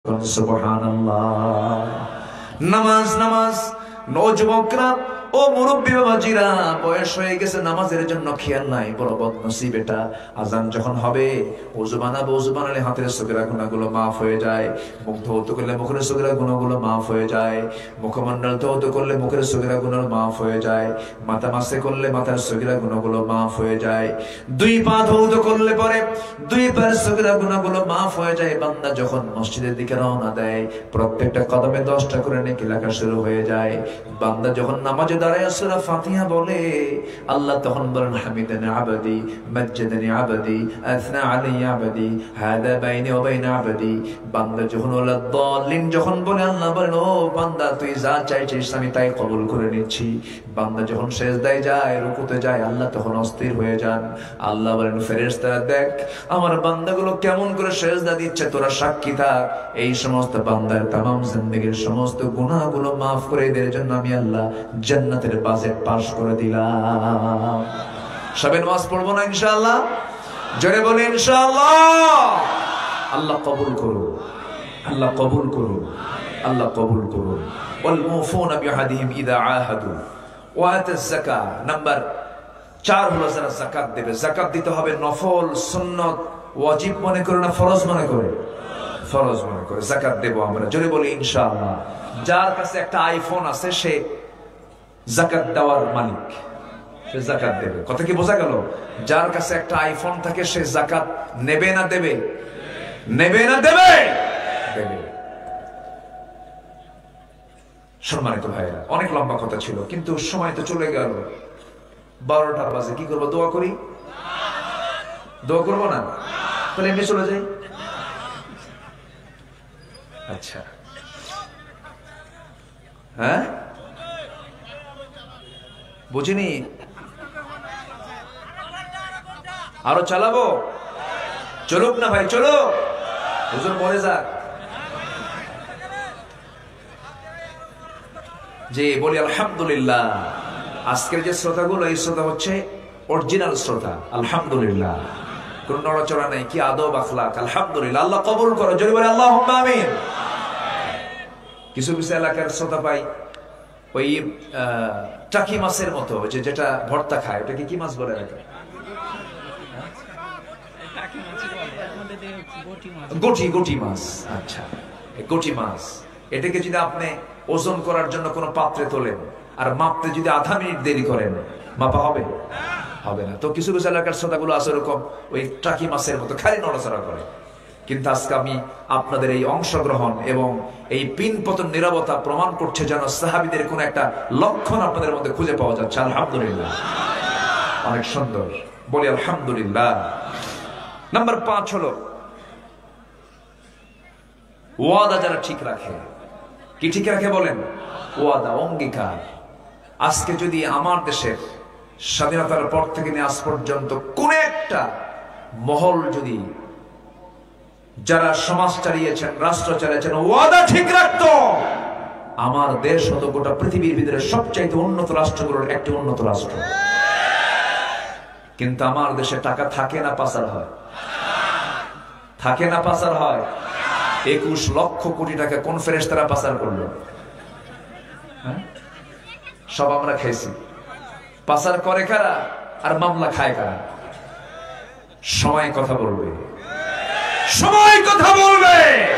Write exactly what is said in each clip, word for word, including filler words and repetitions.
সুবহানাল্লাহ। নামাজ নামাজ নওজুবকরা ও মুরব্বী বাবাজিরা, বয়স হয়ে গেছে, নামাজের জন্য খেয়াল নাই, বড় বদনসিব এটা। আজান যখন হবে ওযু বানাবো, ওযু বানালে হাতের সগীরা গুনাহগুলো মাফ হয়ে যায়, মুখ ধৌত করলে মুখের সগীরা গুনাহগুলো মাফ হয়ে যায়, মুখমণ্ডল ধৌত করলে মুখের সগীরা গুনাহ মাফ হয়ে যায়, মাথা মাসে করলে মাথার সগীরা গুনাহগুলো মাফ হয়ে যায়, দুই পা ধৌত করলে পরে দুই পায়ের সগীরা গুনাহগুলো মাফ হয়ে যায়। বান্দা যখন মসজিদের দিকে রওনা দেয়, প্রত্যেকটা কদমে দশটা করে নেকি লেখা শুরু হয়ে যায়। বান্দা যখন নামাজে দাঁড়ায় সূরা ফাতিহা বলে, আল্লাহ তখন বলেন হামিদানি আবদি, মাজ্জাদানি আবদি, আথনা আলাইয়া আবদি, হাদা বাইনি ওয়া বাইনা আবদি। বান্দা যখন ওয়ালা দাল্লিন যখন বলে, আল্লাহ বলেন ও বান্দা তুই যা চাইছিস আমি তাই কবুল করে নিচ্ছি। বান্দা যখন সিজদায় যায়, রুকুতে যায়, আল্লাহ তখন অস্থির হয়ে যান। আল্লাহ বলেন ফেরেশতারা দেখ আমার বান্দাগুলো কেমন করে সিজদা দিচ্ছে, তোরা সাক্ষী থাক। এই সমস্ত বান্দার তামাম জিন্দেগীর সমস্ত গুনাহগুলো মাফ করে দেওয়ার জন্য আমি আল্লাহ জান্নাতের বাজেট পাস করে দিলাম। সবে নামাজ পড়বো না ইনশাআল্লাহ? জোরে বলি ইনশাআল্লাহ। আল্লাহ কবুল করুন, আল্লাহ কবুল করুন, আল্লাহ কবুল করুন। ওয়াল মুফুনা বিআহদিহিম ইযা আহাদু ওয়া আতাজ যাকাত। নাম্বার চার হলো যারা যাকাত দেবে। যাকাত দিতে হবে নফল, সুন্নাত, ওয়াজিব মনে করে না ফরজ মনে করে? ফরজ মনে করে যাকাত দেব আমরা। জোরে বলি ইনশাআল্লাহ। যার কাছে একটা আইফোন আছে সে যাকাত দেওয়ার মালিক, সে যাকাত দেবে। কথা কি বোঝা গেল? যার কাছে একটা আইফোন থাকে সে যাকাত নেবে না দেবে? নেবে না দেবে? দেবে। সম্মানিত ভাইরা, অনেক লম্বা কথা ছিল কিন্তু সময় তো চলে গেল, বারোটা বাজে। কি করবো? দোয়া করি? দোয়া করবো না? তাহলে এমনি চলে যাই। আচ্ছা, হ্যাঁ বুঝিনি, আরো চালাবো? চলুক না ভাই, চলো, হুজুর মরে যাক। যে বলি আলহামদুলিল্লাহ। আজকের যে শ্রোতাগুলো, এই শ্রোতা হচ্ছে অরিজিনাল শ্রোতা। আলহামদুলিল্লাহ, কোন নড়াচড়া নাই, কি আদব আখলাক। আলহামদুলিল্লাহ, আল্লাহ কবুল করো। জোরে বলে আল্লাহুম্মা আমিন। কিছু কিছু এলাকার শ্রোতা পাই ওই টাকি মাছের মতো, যে যেটা ভর্তা খায়, ওটাকে কি মাছ বলে? গটি, গটি মাছ। আচ্ছা, গটি মাছ, এটাকে যদি আপনি ওজন করার জন্য কোন পাত্রে তোলেন আর মাপতে যদি আধা মিনিট দেরি করেন, মাপা হবে? হবে না। তো কিছু কিছু এলাকার শ্রোতাগুলো আছে এরকম ওই টাকি মাছের মতো খালি নড়াচড়া করে। কিন্তু আজকে আমি আপনাদের এই অংশগ্রহণ এবং এই পিন পতন নীরবতা প্রমাণ করছে যেন সাহাবীদের কোন একটা লক্ষণ আপনাদের মধ্যে খুঁজে পাওয়া যাচ্ছে। আলহামদুলিল্লাহ, অনেক সুন্দর। বলি আলহামদুলিল্লাহ। নাম্বার পাঁচ হলো ওয়াদা যারা ঠিক রাখে। কি ঠিক রাখে বলেন? ওয়াদা, অঙ্গীকার। আজকে যদি আমার দেশের স্বাধীনতার পর থেকে নিয়ে আজ পর্যন্ত কোন একটা মহল যদি যারা সমাজ চালিয়েছেন, রাষ্ট্র চালিয়েছেন, ওয়াদা ঠিক রাখতো, আমার দেশ হতো গোটা পৃথিবীর ভিতরে সবচাইতে উন্নত রাষ্ট্রগুলোর একটি উন্নত রাষ্ট্র। কিন্তু আমার দেশে টাকা থাকে না পাচার হয়? থাকে না পাচার হয়? একুশ লক্ষ কোটি টাকা কোন ফেরেশতারা পাচার করলো? সব আমরা খেয়েছি। পাচার করে কারা আর মামলা খায় কারা? সময় কথা বলবে, সময় কথা বলবে।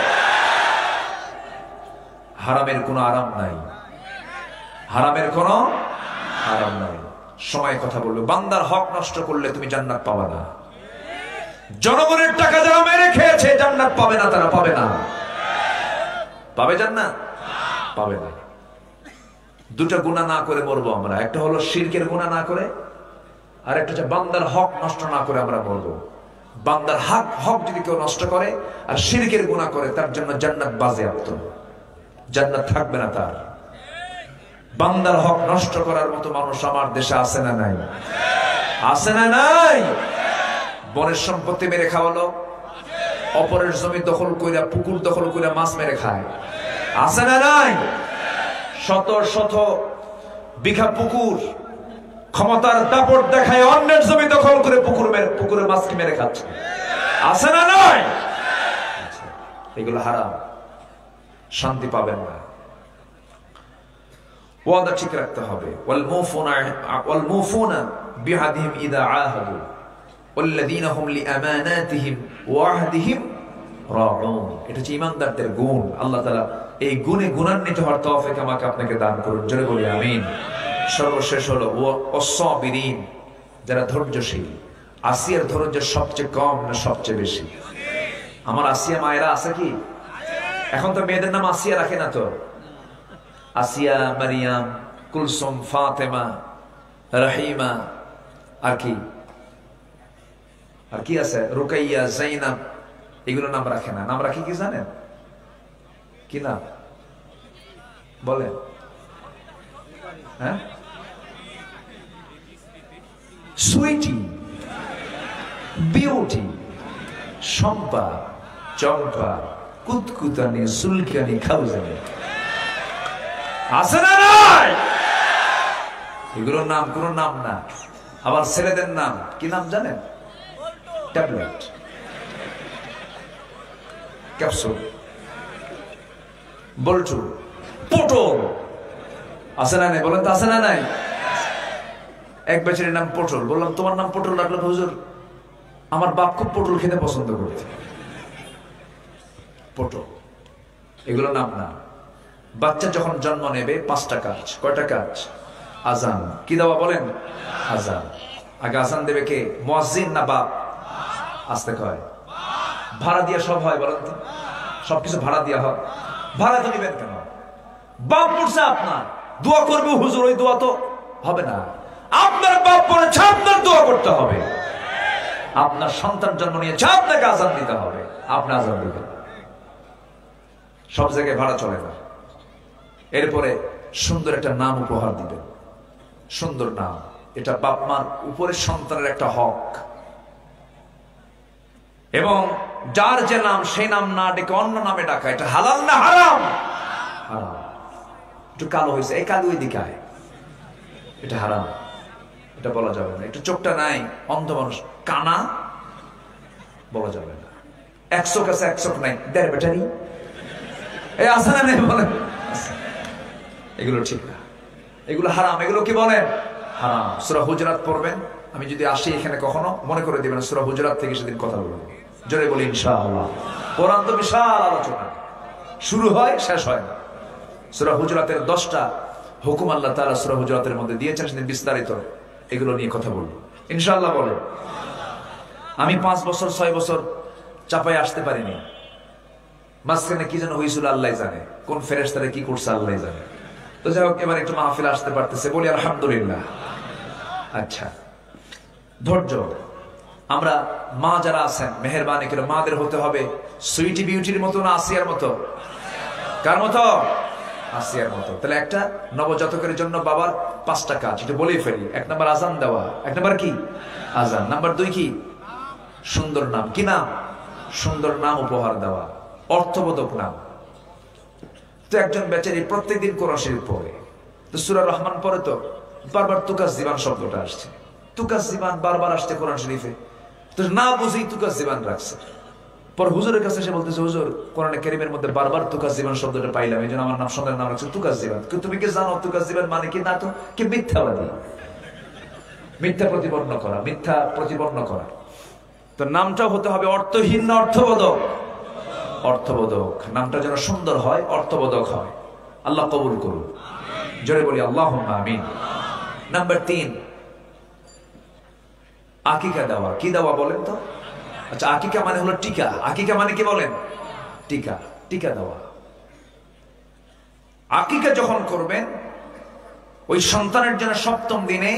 হারামের কোনো আরাম নাই, হারামের কোনো আরাম নাই। সময় কথা বলবে। বান্দার হক নষ্ট করলে তুমি জান্নাত পাবে না। জনগণের টাকা যারা মেরে খেয়েছে জান্নাত পাবে না, তারা পাবে না। পাবে জান্নাত? পাবে না। দুটো গুনাহ না করে মরবো আমরা। একটা হলো শিরকের গুনাহ না করে, আর একটা হচ্ছে বান্দার হক নষ্ট না করে আমরা মরবো। বান্দার হক হক যদি কেউ নষ্ট করে আর শিরকের গুনাহ করে, তার জন্য জান্নাত বাজেয়াপ্ত, জান্নাত থাকবে না তার। বান্দার হক নষ্ট করার মতো মানুষ আমার দেশে আছে না নাই? আছে না নাই? বনের সম্পত্তি মেরে খাওয়ালো, অপরের জমি দখল কইরা, পুকুর দখল কইরা মাছ মেরে খায়, আছে না নাই? শত শত বিঘা পুকুর ক্ষমতার দাপট দেখায় অন্যের জমি দখল করে পুকুর মেরে, পুকুরের মাছকে মেরে খাচ্ছে, আছে না নাই? এগুলো হারাম। শান্তি পাবেন না। ওয়াদা ঠিক রাখতে হবে। ওয়াল মুফুনা ওয়াল মুফুনা বিআহদিহিম ইযা আহাদু ওয়াল্লাযীনা হুম লিআমানাতিহিম ওয়া আহদিহিম রাউন। এটা হচ্ছে ঈমানদারদের গুণ। আল্লাহ তাআলা এই গুণে গুণান্বিত হওয়ার তৌফিক আমাকে আপনাকে দান করুন, জোরে বলি আমিন। সর্বশেষ হলো ওয়াস-সাবিরিন, যারা ধৈর্যশীল। আসিয়ার ধৈর্য সবচেয়ে কম না সবচেয়ে বেশি? আমার আসিয়া মায়েরা আছে কি? এখন তো মেয়েদের নাম আসিয়া রাখে না তো। আসিয়া, মারিয়াম, কুলসুম, ফাতেমা, রহিমা, আর কি আর কি আছে, রুকাইয়া, জাইনাব, এগুলো নাম রাখে না। নাম রাখি কি জানেন? কি নাম বলেন? হ্যাঁ, সুইটি, বিউটি, শম্পা, চম্পা, কুতকুতানি, সুলকানি, খাউজানি, আছে না নাই? এগুলোর নাম কোন নাম না। আবার ছেলেদের নাম কি নাম জানেন? ট্যাবলেট, ক্যাপসুল, বল্টু, পটল, আছে না নাই? বলেন তো আছে না নাই? এক বেচারির নাম পটল। বললাম তোমার নাম পটল রাখলো হুজুর? আমার বাপ খুব পটল খেতে পছন্দ করতে। পটল, এগুলো নাম না। বাচ্চা যখন জন্ম নেবে পাঁচটা কাজ। কয়টা কাজ? আজান। কি দেওয়া বলেন? আজান। আগে আজান দেবে কে? মুয়াজ্জিন না বাপ? আসতে কয় ভাড়া দিয়ে সব হয়, বলেন তো? সবকিছু ভাড়া দিয়া হয়। ভাড়া তো নিবেন কেন? বাপ পড়ছে আপনার, দোয়া করবে হুজুর, ওই দোয়া তো হবে না। আপনার বাপ পড়েছে, আপনার দোয়া করতে হবে। আপনার সন্তান জন্ম নিয়েছে, আপনাকে আজান দিতে হবে। আপনি আজান দিবেন। সব জায়গায় ভাড়া চলে না। এরপরে সুন্দর একটা নাম উপহার দিবেন। সুন্দর নাম, এটা বাপ মার উপরে সন্তানের একটা হক। এবং যার যে নাম সেই নাম না ডেকে অন্য নামে ডাকা, এটা হালাল না হারাম? হারাম। একটু কালো হয়েছে, এই কালো এদিকে আয়, এটা হারাম, এটা বলা যাবে না। একটু চোখটা নাই, অন্ধ মানুষ, কানা, বলা যাবে না। এক চোখ আছে এক চোখ নাই, দেড় বেটারি, এই আসে না নেই বলেন? এগুলো ঠিক না, এগুলো হারাম। এগুলো কি বলেন? হারাম। সূরা হুজুরাত পড়বেন। আমি যদি আসি এখানে কখনো, মনে করে দিবেন সূরা হুজুরাত থেকে সেদিন কথা বলবো। জোরে বলি ইনশাআল্লাহ। কোরআন তো বিশাল আলোচনা, শুরু হয় শেষ হয় না। সূরা হুজুরাতের দশটা হুকুম আল্লাহ তাআলা সূরা হুজুরাতের মধ্যে দিয়েছেন, সেদিন বিস্তারিত এগুলো নিয়ে কথা বলবো ইনশাআল্লাহ। বলে আমি পাঁচ বছর ছয় বছর চাপায় আসতে পারিনি। মাঝখানে কি যেন হয়েছিল আল্লাহ জানে, কোন ফেরেশতারে কি করছে আল্লাহ জানে। তো যাই হোক, এবার একটু মাহফিল আসতে পারতেছে, বলি আলহামদুলিল্লাহ। আচ্ছা, ধৈর্য। আমরা মা যারা আছেন, মেহেরবানি করে মাদের হতে হবে সুইটি বিউটির মতো না আসিয়ার মতো? কার মতো? আসিয়ার মতো। তাহলে একটা নবজাতকের জন্য বাবার পাঁচটা কাজ, এটা বলেই ফেলি। এক নাম্বার আজান দেওয়া। এক নাম্বার কি? আজান। নাম্বার দুই কি? সুন্দর নাম। কি নাম? সুন্দর নাম উপহার দেওয়া, অর্থবোধক নাম। তো একজন বেচারি প্রত্যেকদিন কোরআন শরীফ পড়ে, তো সূরা রহমান পড়ে, তো বারবার তুকাস জীবান শব্দটা আসছে। তুকাস জীবান বারবার আসছে কোরআন শরীফে, তো না বুঝেই তুকাস জীবান রাখছে। পর হুজুরের কাছে এসে বলতেছে, হুজুর কোরআনে কারীমের মধ্যে বারবার তুকাস জীবান শব্দটা পাইলাম, এই জন্য আমার নাম সন্তানের নাম রাখছে তুকাস জীবান। কিন্তু তুমি কি জানো তুকাস জীবান মানে কি? না তো। কি? মিথ্যাবাদী, মিথ্যা প্রতিপন্ন করা, মিথ্যা প্রতিপন্ন করা। তো নামটাও হতে হবে অর্থহীন না অর্থবোধক? অর্থবোধক। নামটা যেন সুন্দর হয়, অর্থবোধক হয়। আল্লাহ কবুল করুন, জোরে বলি আল্লাহুম্মা আমিন। নাম্বার তিন, আকিকা দেওয়া। কি দেওয়া বলেন তো? আচ্ছা, আকিকা মানে হলো টিকা। আকিকা মানে কি বলেন? টিকা। টিকা দেওয়া। আকিকা যখন করবেন, ওই সন্তানের জন্য সপ্তম দিনে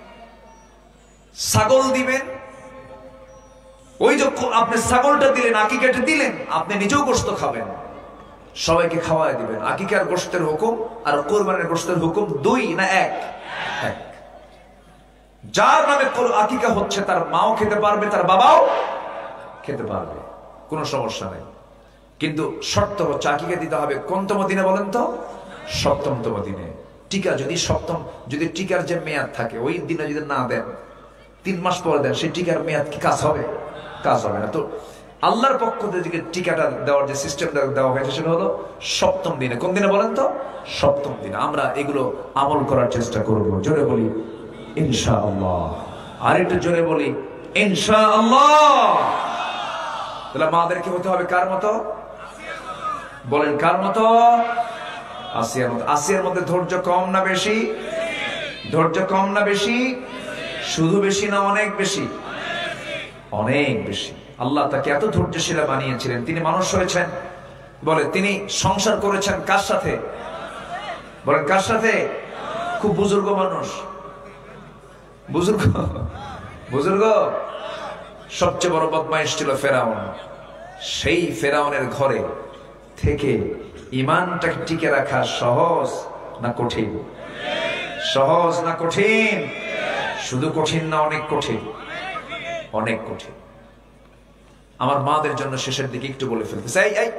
ছাগল দিবেন। ওই যে আপনি ছাগলটা দিলেন, আকিকাটা দিলেন, আপনি নিজেও গোশত খাবেন, সবাইকে খাওয়াই দিবেন। আকিকার গোশতের হুকুম আর কোরবানির গোশতের হুকুম দুই না এক? এক। যার নামে আকিকা হচ্ছে তার মাও খেতে পারবে, তার বাবাও খেতে পারবে, কোনো সমস্যা নেই। কিন্তু শর্ত হচ্ছে আকিকা দিতে হবে কোনতম দিনে বলেন তো? সপ্তমতম দিনে। টিকা যদি সপ্তম, যদি টিকার যে মেয়াদ থাকে ওই দিনে যদি না দেন, তিন মাস পরে দেন, সেই টিকার মেয়াদ কি কাজ হবে? কাজ হবে না। তো আল্লাহর পক্ষ থেকে টিকাটা দেওয়ার যে সিস্টেমটা দেওয়া হয়েছে সেটা হলো সপ্তম দিনে। কোন দিনে বলেন তো? সপ্তম দিনে। আমরা এগুলো আমল করার চেষ্টা করব। জোরে বলি ইনশাআল্লাহ। আর একটু জোরে বলি ইনশাআল্লাহ। তাহলে মাদেরকে হতে হবে কার মতো? বলেন কার মতো? আসিয়ার মতো। আসিয়ার মধ্যে ধৈর্য কম না বেশি? ধৈর্য কম না বেশি? শুধু বেশি না অনেক বেশি? অনেক বেশি। আল্লাহ তাকে এত ধৈর্যশীলা বানিয়েছিলেন। তিনি মানুষ হয়েছেন, বলে তিনি সংসার করেছেন কার সাথে? বলেন কার সাথে? খুব বুজুর্গ মানুষ। বুজুর্গ বুজুর্গ সবচেয়ে বড় বদমাইশ ছিল ফেরাউন। সেই ফেরাউনের ঘরে থেকে ইমানটাকে টিকে রাখা সহজ না কঠিন? সহজ না কঠিন? শুধু কঠিন না অনেক কঠিন? অনেক কঠিন। আমার মাদের জন্য শেষের দিকে একটু বলে ফেলতে চাই, এই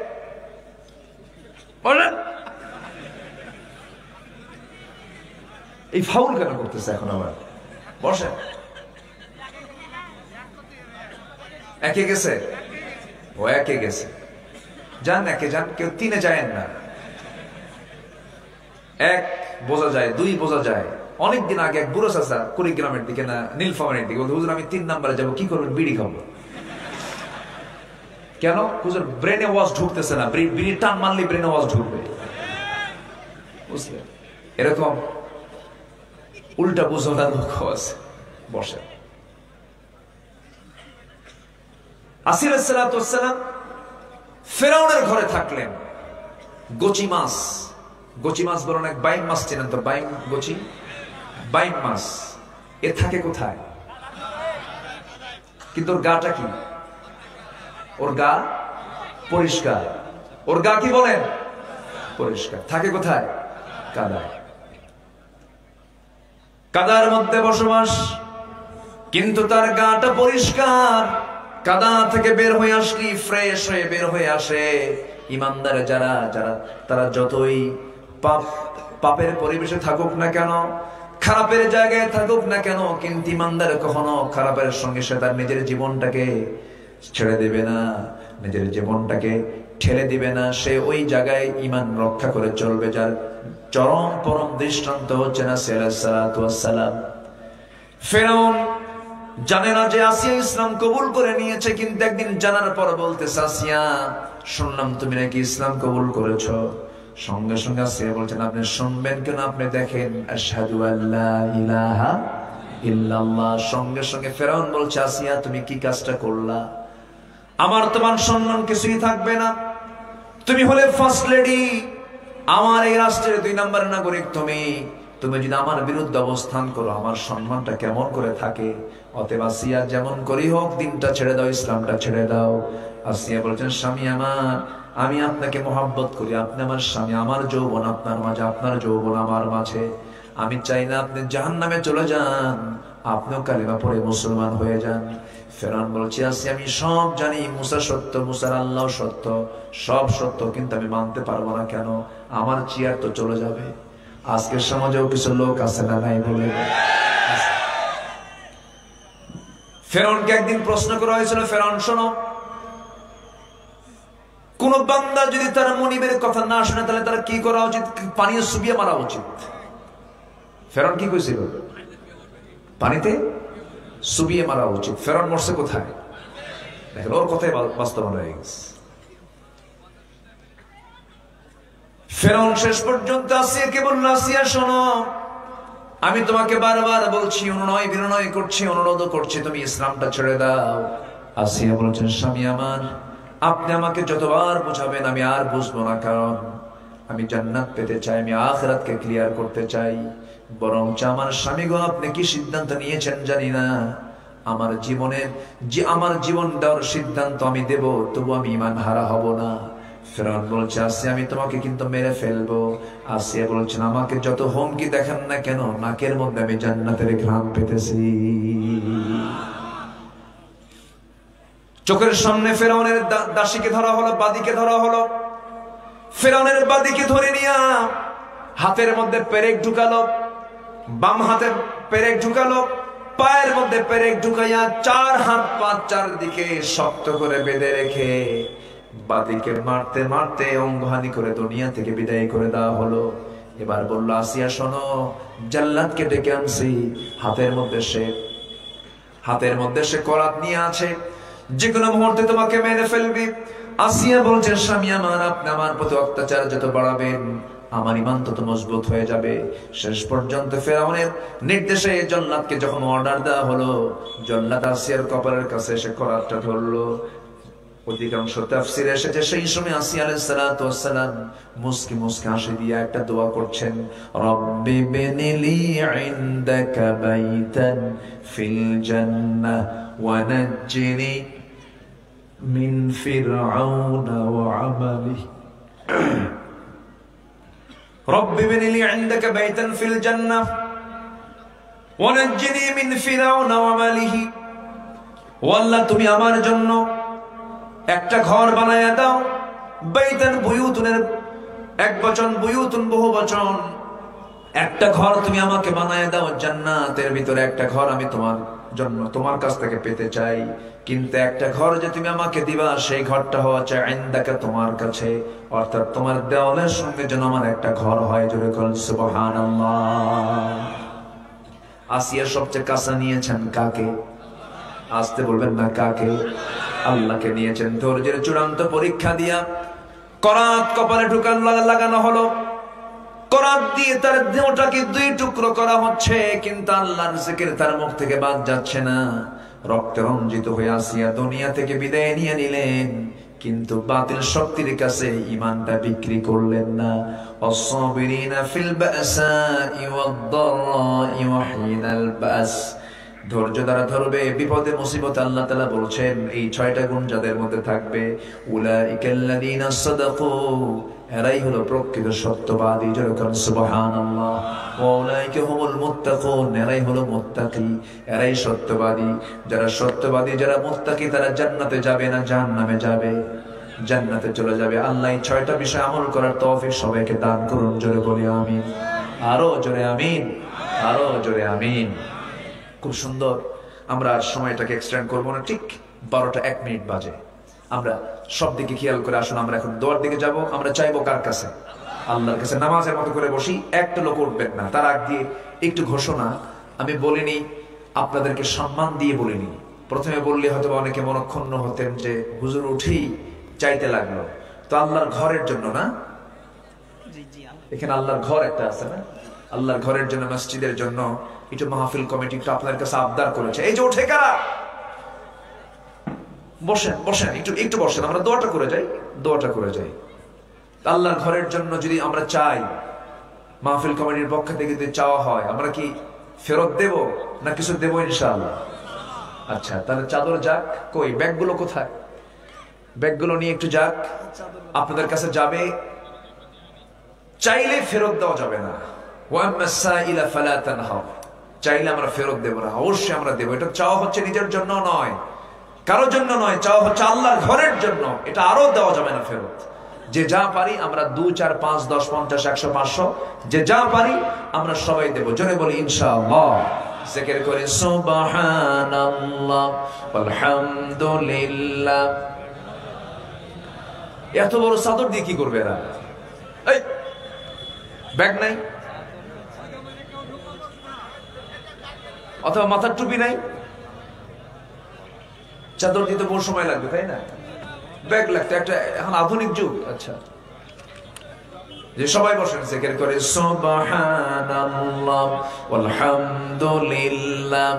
বলেন এই ফাউল কেন করতেছে এখন? আবার বসে একে গেছে, ও একে গেছে, যান একে যান, কেউ তিনে যায় না। এক বোঝা যায়, দুই বোঝা যায়। অনেকদিন আগে এক বুড়ো চাচা কুড়িগ্রামের দিকে না নীলফামারীর দিকে বলতে, হুজুর আমি তিন নাম্বারে যাবো, কি করবেন? বিড়ি খাবো। কেন? হুজুর ব্রেনে ওয়াশ ঢুকতেছে না, বিড়ি টান মারলে ব্রেনে ওয়াশ ঢুকবে। বুঝলেন? এরকম উল্টা বুঝার লোক আছে। বসে আসির আলাইহিস সালাম ফেরাউনের ঘরে থাকলেন। গোচি মাছ, গোচি মাছ বলেন, এক বাইম মাছ চেনেন তো? বাইম গোচি, বাইম মাছ। এ থাকে কোথায়? কিন্তু ওর গাটা কি? ওর গা পরিষ্কার। ওর গা কি বলেন? পরিষ্কার। থাকে কোথায়? কাদায়। কাদার মধ্যে বসবাস, কিন্তু তার গাটা পরিষ্কার। কাদা থেকে বের হয়ে আসলি ফ্রেশ হয়ে বের হয়ে আসে। ইমানদার যারা যারা তারা যতই পাপ পাপের পরিবেশে থাকুক না কেন, খারাপের জায়গায় থাকুক না কেন, কিন্তু ইমানদার কখনো খারাপের সঙ্গে সে তার নিজের জীবনটাকে ছেড়ে দেবে না, নিজের জীবনটাকে ঠেলে দিবে না। সে ওই জায়গায় ইমান রক্ষা করে চলবে। যার চরম পরম দৃষ্টান্ত হচ্ছে না সালাম। ফেরাউন জানে না যে আসিয়া ইসলাম কবুল করে নিয়েছে, কিন্তু একদিন জানার পর বলতেছে, আসিয়া শুনলাম তুমি নাকি ইসলাম কবুল করেছো। সঙ্গে সঙ্গে আসিয়া বলছেন, আপনি শুনবেন কেন? আপনি দেখেন আশহাদু আল্লা ইলাহা ইল্লাল্লাহ। সঙ্গে সঙ্গে ফেরাউন বলছে, আসিয়া তুমি কি কাজটা করলা? আমার তোমার সম্মান কিছুই থাকবে না। তুমি হলে ফার্স্ট লেডি, আমার এই রাষ্ট্রের দুই নম্বর নাগরিক। তুমি তুমি যদি আমার বিরুদ্ধে অবস্থান করো, আমার সম্মানটা কেমন করে থাকে? অতএব আসিয়া যেমন করি হোক দিনটা ছেড়ে দাও, ইসলামটা ছেড়ে দাও। আসিয়া বলছেন, স্বামী আমার, আমি আপনাকে মহব্বত করি, আপনি আমার স্বামী, আমার যৌবন আপনার মাঝে, আপনার যৌবন আমার মাঝে। আমি চাই না আপনি জাহান্নামে চলে যান, আপনিও কালিমা পড়ে মুসলমান হয়ে যান। ফেরাউন বলছে, আসিয়া আমি সব জানি, মুসা সত্য, মুসার আল্লাহ সত্য, সব সত্য, কিন্তু আমি মানতে পারবো না। কেন? আমার চেয়ার তো চলে যাবে। আজকের সমাজেও কিছু লোক আছে না নাই বলে। ফেরাউনকে একদিন প্রশ্ন করা হয়েছিল, ফেরাউন শোনো, কোন বান্দা যদি তার মনিবের কথা না শুনে তাহলে তার কি করা উচিত? পানিতে চুবিয়ে মারা উচিত। ফেরাউন কি কইছিল? পানিতে চুবিয়ে মারা উচিত। ফেরাউন মরছে কোথায়? দেখেন, ওর কথাই বাস্তবায়ন হয়ে গেছে। ফেরাউন শেষ পর্যন্ত আসিয়াকে বলল, আসিয়া শোনো, আমি তোমাকে বারবার বলছি, অনুনয় বিনয় করছি, অনুরোধ করছি, তুমি ইসলামটা ছেড়ে দাও। আসিয়া বলছেন, স্বামী আমার, আপনি আমাকে যতবার বুঝাবেন আমি আর বুঝবো না, কারণ আমি জান্নাত পেতে চাই, আমি আখিরাতকে ক্লিয়ার করতে চাই। বরং আমার স্বামী গো, আপনি কি সিদ্ধান্ত নিয়েছেন জানি না, আমার জীবনের যে আমার জীবন দেওয়ার সিদ্ধান্ত আমি দেব, তবু আমি ঈমান হারা হব না। ফেরাউন বলছে, আসিয়া আমি তোমাকে কিন্তু মেরে ফেলবো। আসিয়া বলছেন, আমাকে যত হুমকি দেখান না কেন, নাকের মধ্যে আমি জান্নাতের ঘ্রাণ পেতেছি। চোখের সামনে ফেরাউনের দাসীকে ধরা হলো, বাদীকে ধরা হলো। ফেরাউনের বাদীকে ধরে নিয়ে হাতের মধ্যে পেরেক ঢুকালো, বাম হাতে পেরেক ঢুকালো, পায়ের মধ্যে পেরেক ঢুকাইয়া চার হাত পা চারদিকে শক্ত করে বেঁধে রেখে বাদীকে মারতে মারতে অঙ্গহানি করে দুনিয়া থেকে বিদায় করে দেওয়া হলো। এবার বললো আসিয়া শোনো, জাল্লাদকে ডেকে আনছি, হাতের মধ্যে সে হাতের মধ্যে সে করাত নিয়ে আছে, যে কোনো মুহূর্তে তোমাকে মেরে ফেলবে। আসিয়া বলছেন স্বামী আমার, আপনি আমার প্রতি অত্যাচার যত বাড়াবেন আমার ঈমান তত মজবুত হয়ে যাবে। শেষ পর্যন্ত ফেরাউনের নির্দেশে জল্লাদকে যখন অর্ডার দেওয়া হলো, জল্লাদ আসিয়ার কপালের কাছে এসে করাতটা ধরলো। অধিকাংশ তাফসীরে এসেছে সেই সময় আসিয়া আলাইহিস সালাতু ওয়াস সালাম মুস্কি মুস্কি হাসি দিয়ে একটা দোয়া করছেন, রব্বি বিনিলি ইনদাকা বাইতান ফিল জান্নাহ ওয়া নাজ্জিনি মিন ফিরআউনা ওয়া আমালিহি। রব্বি বিনিলি ইনদাকা বাইতান ফিল জান্নাহ ওয়া নাজ্জিনি মিন ফিরআউনা ওয়া আমালিহি। ও আল্লাহ, তুমি আমার জন্য একটা ঘর বানায়া দাও। বাইতান বুয়ুতুনের এক বচন, বুয়ুতুন বহু বচন। একটা ঘর তুমি আমাকে বানায়া দাও জান্নাতের ভিতরে, একটা ঘর আমি তোমার জন্য তোমার কাছ থেকে পেতে চাই। কিন্তু একটা ঘর যে তুমি আমাকে দিবা সেই ঘরটা হওয়া চাই ইনদাকা তোমার কাছে, অর্থাৎ তোমার দেওয়ালের সঙ্গে যেন আমার একটা ঘর হয়। জোরে বলুন সুবহানাল্লাহ। আসিয়া সবচেয়ে কাছে নিয়েছেন কাকে? আসতে বলবেন না, কাকে? আল্লাহকে নিয়েছেন। ধৈর্যের চূড়ান্ত পরীক্ষা দিয়া করাত কপালে ঢুকান লাগানো হলো। করাত দিয়ে তার দেহটাকে দুই টুকরো করা হচ্ছে, কিন্তু আল্লাহর জিকির তার মুখ থেকে বাদ যাচ্ছে না। রক্তে রঞ্জিত হয়ে আসিয়া দুনিয়া থেকে বিদায় নিয়ে নিলেন, কিন্তু বাতিল শক্তির কাছে ঈমানটা বিক্রি করলেন না। ওয়াসসাবিরিনা ফিল বাসাই ওয়াদ-দারাই ওয়া হিনাল বাস। ধৈর্য দ্বারা ধরবে বিপদে মুসিবতে। আল্লাহ তাআলা বলছেন এই ছয়টা গুণ যাদের মধ্যে থাকবে, উলাইকাল্লাযীনা সাদাকু, এরাই হলো প্রকৃত সত্যবাদী। যেরকম সুবহানাল্লাহ। ওয়া উলাইকা হুমুল মুত্তাকুন, এরাই হলো মুত্তাকি, এরাই সত্যবাদী। যারা সত্যবাদী, যারা মুত্তাকি, তারা জান্নাতে যাবে না জাহান্নামে যাবে? জান্নাতে চলে যাবে। আল্লাহ এই ছয়টা বিষয় আমল করার তৌফিক সবাইকে দান করুন। জোরে বলি আমিন। আরো জোরে আমিন, আরো জোরে আমিন। খুব সুন্দর। আমরা আর সময়টাকে এক্সটেন্ড করবো না, ঠিক বারোটা এক মিনিট বাজে। আমরা সব দিকে খেয়াল করে আসুন, আমরা এখন দোয়ার দিকে যাব। আমরা চাইবো কার কাছে? আল্লাহর কাছে। নামাজের মতো করে বসি, একটা লোক উঠবেন না। তার আগে একটু ঘোষণা আমি বলিনি, আপনাদেরকে সম্মান দিয়ে বলিনি। প্রথমে বললে হয়তো অনেকে মনক্ষুণ্ণ হতেন যে হুজুর উঠেই চাইতে লাগলো। তো আল্লাহর ঘরের জন্য না, এখানে আল্লাহর ঘর একটা আছে না, আল্লাহর ঘরের জন্য, মসজিদের জন্য একটু মাহফিল কমিটি একটু আপনার কাছে আবদার করেছে। এই যে ওঠে কারা? বসেন বসেন, একটু একটু বসেন, আমরা দোয়াটা করে যাই, দোয়াটা করে যাই। আল্লাহর ঘরের জন্য যদি আমরা চাই, মাহফিল কমিটির পক্ষ থেকে যদি চাওয়া হয়, আমরা কি ফেরত দেব না কিছু দেবো ইনশাআল্লাহ? আচ্ছা, তাহলে চাদর যাক। কই ব্যাগগুলো কোথায়? ব্যাগগুলো নিয়ে একটু যাক, আপনাদের কাছে যাবে। চাইলে ফেরত দেওয়া যাবে না। চাইলে আমরা ফেরত দেবো না, অবশ্যই আমরা দেবো। এটা চাওয়া হচ্ছে নিজের জন্য নয়, কারোর জন্য নয়, চাওয়া হচ্ছে আল্লাহর ঘরের জন্য। এটা আরো দেওয়া যাবে না ফেরত। যে যা পারি আমরা দু চার পাঁচ দশ পঞ্চাশ একশো পাঁচশো যে যা পারি আমরা সবাই দেবো। জোরে বলি ইনশাআল্লাহ। জিকির করি সুবহানাল্লাহ আলহামদুলিল্লাহ। এত বড় চাদর দিয়ে কি করবে এরা? এই ব্যাগ নাই, অথবা মাথার টুপি নাই, চাদর দিতে বহু সময় লাগবে, তাই না? ব্যাগ লাগতো একটা, এখন আধুনিক যুগ। আচ্ছা, যে সবাই বসেন, জিকির করে সুবহানাল্লাহ আলহামদুলিল্লাহ।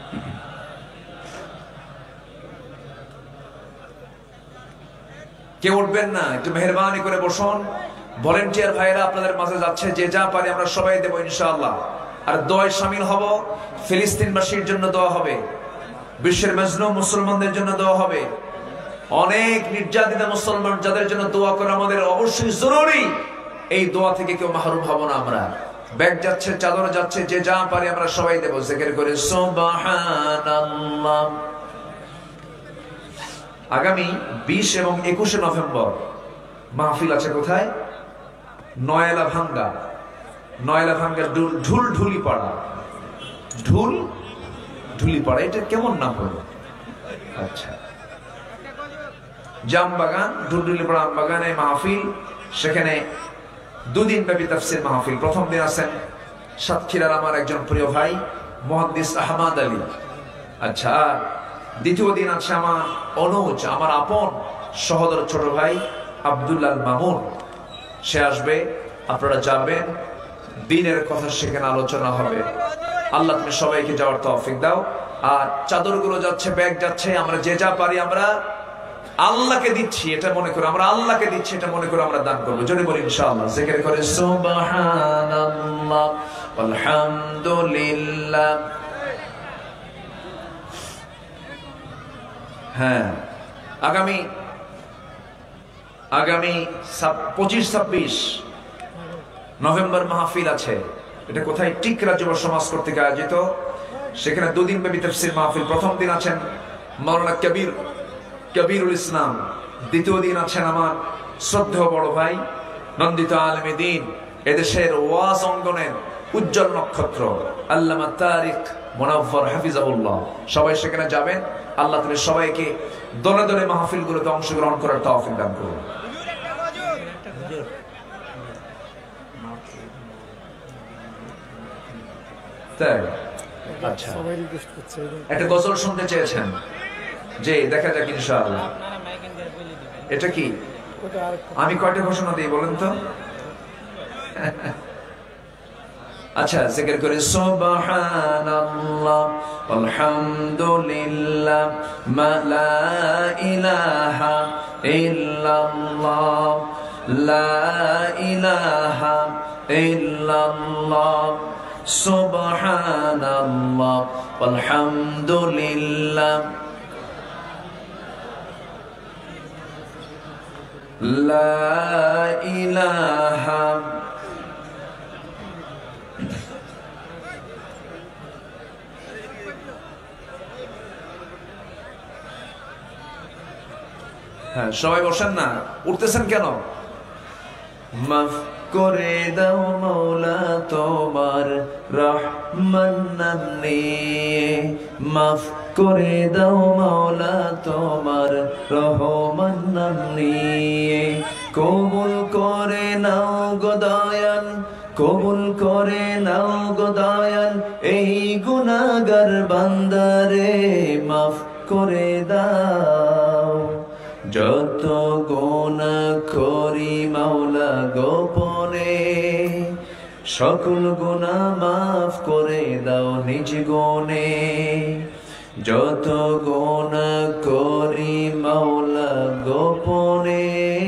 কেউ উঠবেন না, একটু মেহেরবানি করে বসুন। ভলেন্টিয়ার ভাইরা আপনাদের মাঝে যাচ্ছে, যে যা পারি আমরা সবাই দেবো ইনশাআল্লাহ। আর দোয়ায় শামিল হব। ফিলিস্তিনবাসীর জন্য দোয়া হবে, বিশ্বের মজলুম মুসলমানদের জন্য দোয়া হবে। অনেক নির্যাতিত মুসলমান যাদের জন্য দোয়া করা আমাদের অবশ্যই জরুরি। এই দোয়া থেকে কেউ মাহরুম হব না আমরা। ব্যাগ যাচ্ছে, চাদর যাচ্ছে, যে যা পারি আমরা সবাই দেবো। জিকির করে সুবহানাল্লাহ। আগামী বিশ এবং একুশে নভেম্বর মাহফিল আছে কোথায়? নয়লা ভাঙ্গা। নয়লা ভাঙ্গা ঢুল ঢুলি পাড়া, ঢুল ঢুলিপাড়া, এটা কেমন নাম হলো? আচ্ছা, জামবাগান, ঢুলিপাড়া আমবাগানে মাহফিল, সেখানে দুদিন ব্যাপী তাফসীর মাহফিল। প্রথম দিন আছেন সাতক্ষীরার আমার একজন প্রিয় ভাই মুহাদ্দিস আহমদ আলী। আচ্ছা, দ্বিতীয় দিন আছে আমার অনুজ, আমার আপন সহোদর ছোট ভাই আব্দুল্লাহ মামুন, সে আসবে, আপনারা যাবেন, দিনের কথা সেখানে আলোচনা হবে। আল্লাহ তুমি সবাইকে যাওয়ার তৌফিক দাও। আর চাদরগুলো যাচ্ছে, ব্যাগ যাচ্ছে, আমরা যে যা পারি আমরা আল্লাহকে দিচ্ছি, এটা মনে করে আমরা আল্লাহকে দিচ্ছি, এটা মনে করে আমরা দান করবো। জোরে বলি ইনশাআল্লাহ। জিকির করে সুবহানাল্লাহ আলহামদুলিল্লাহ। হ্যাঁ, আগামী আগামী পঁচিশ ছাব্বিশ নভেম্বর মাহফিল আছে। এটা কোথায়? টিকরা যুব সমাজ কর্তৃক আয়োজিত। সেখানে দুদিন ব্যাপী তাফসীর মাহফিল। প্রথম দিন আছেন মাওলানা কবির কবিরুল ইসলাম, দ্বিতীয় দিন আছেন আমার শ্রদ্ধেয় বড় ভাই নন্দিত আলেমে দ্বীন, এদেশের ওয়াজ অঙ্গনের উজ্জ্বল নক্ষত্র আল্লামা তারিক মুনাওয়ার হাফিজাহুল্লাহ। সবাই সেখানে যাবেন। আল্লাহ তুমি সবাইকে দলে দলে মাহফিলগুলোতে অংশগ্রহণ করার তৌফিক দান করুন। তাই আচ্ছা, একটা গজল শুনতে চেয়েছেন যে, দেখা যাক ইনশাআল্লাহ। এটা কি? আমি কয়টা ঘোষণা দিই বলেন তো? আচ্ছা, জিকির করে সুবহানাল্লাহ আলহামদুলিল্লাহ লা ইলাহা ইল্লাল্লাহ লা ইলাহা ইল্লাল্লাহ সুবহানাল্লাহ আলহামদুলিল্লাহ লা ইলাহা। হ্যাঁ, সবাই বসেন না, উঠতেছেন কেন? মাফ করে দাও মাওলা তোমার রহমান নাম নিয়ে, মাফ করে দাও মাওলা তোমার রহমান নাম নিয়ে, কবুল করে নাও গো দয়াল, কবুল করে নাও গো দয়াল, এই গুনাহগার বান্দারে মাফ করে দাও। যত গুনাহ করি মাওলা গোপনে, সকল গুনাহ মাফ করে দাও নিজ গুণে। যত গুনাহ করি মাওলা গোপনে,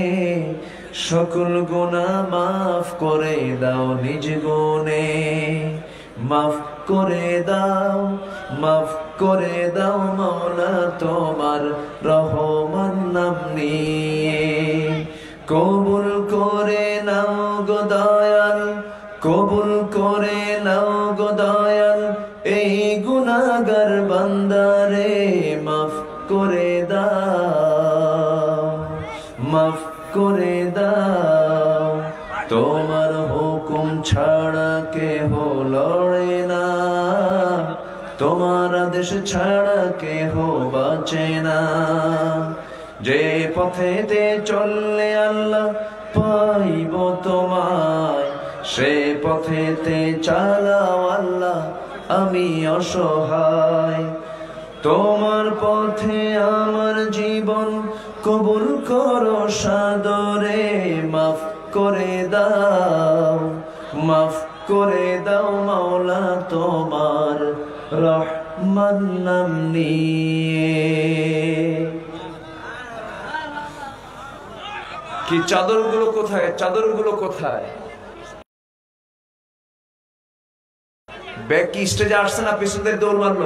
সকল গুনাহ মাফ করে দাও নিজ গুণে। মাফ করে দাও, মাফ করে দাও মাওলা তোমার রহমান নাম নিয়ে, কবুল করে নাও গো দয়াল, কবুল করে নাও গো দয়াল, এই গুনাহগার বান্দারে মাফ করে দাও, মাফ করে দাও। তোমার হুকুম ছাড়া কেহ লড়ে না, তোমার আদেশ ছাড়া কেহ বাঁচে না। যে পথেতে চললে আল্লাহ পাইব তোমায়, সে পথেতে চালাও আল্লাহ আমি অসহায়। তোমার পথে আমার জীবন কবুল করো সাদরে, মাফ করে দাও, মাফ করে দাও মাওলা তোমার রহমান নাম নিয়ে। কি চাদরগুলো কোথায়? চাদরগুলো কোথায়? ব্যাগ কি স্টেজে আসছে না পিছনের দৌড় মারলো?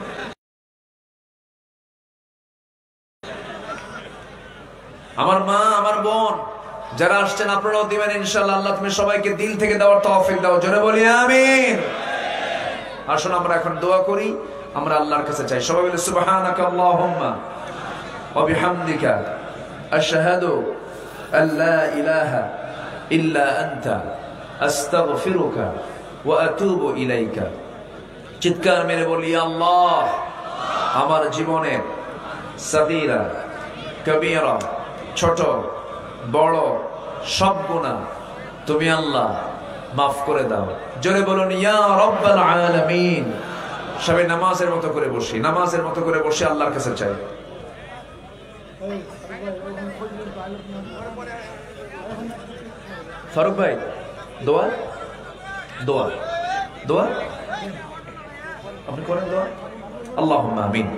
আমার মা, আমার বোন যারা আসছেন আপনারাও দিবেন ইনশাআল্লাহ। আল্লাহ তুমি সবাইকে দিল থেকে দেওয়ার তৌফিক দাও, জোরে বলি আমিন। আসুন আমরা এখন দোয়া করি, আমরা আল্লাহর কাছে চাই। সবাই বলে সুবহানাকা আল্লাহুম্মা ওয়া বিহামদিকা আশহাদু আল্লা ইলাহা ইল্লা আনতা আস্তাগফিরুকা ওয়া আতুবু ইলাইকা। চিৎকার মেরে বলি আল্লাহ আমার জীবনের সাগীরা কবীরা ছোট বড় সব গুনাহ তুমি আল্লাহ মাফ করে দাও। জোরে বলুন ইয়া রাব্বাল আলামিন। সবাই নামাজের মতো করে বসি, নামাজের মতো করে বসে আল্লাহর কাছে চাই। ফারুক ভাই দোয়া দোয়া দোয়া আপনি করেন দোয়া। আল্লাহুম্মা আমিন।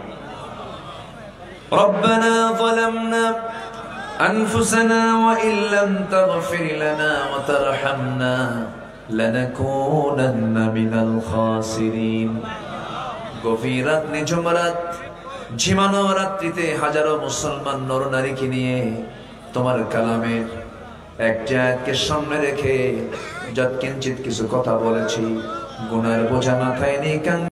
ربنا ظلمنا أنفسنا وإن لم تغفر لنا وترحمنا لنكونن من الخاسرين। গভীর রাত নিঝুম রাত ঝিমানো রাত্রিতে হাজারো মুসলমান নরনারীকে নিয়ে তোমার কালামের একটা আয়াতকে সামনে রেখে যৎকিঞ্চিত কিছু কথা বলেছি, গুনার বোঝা মাথায় নিয়ে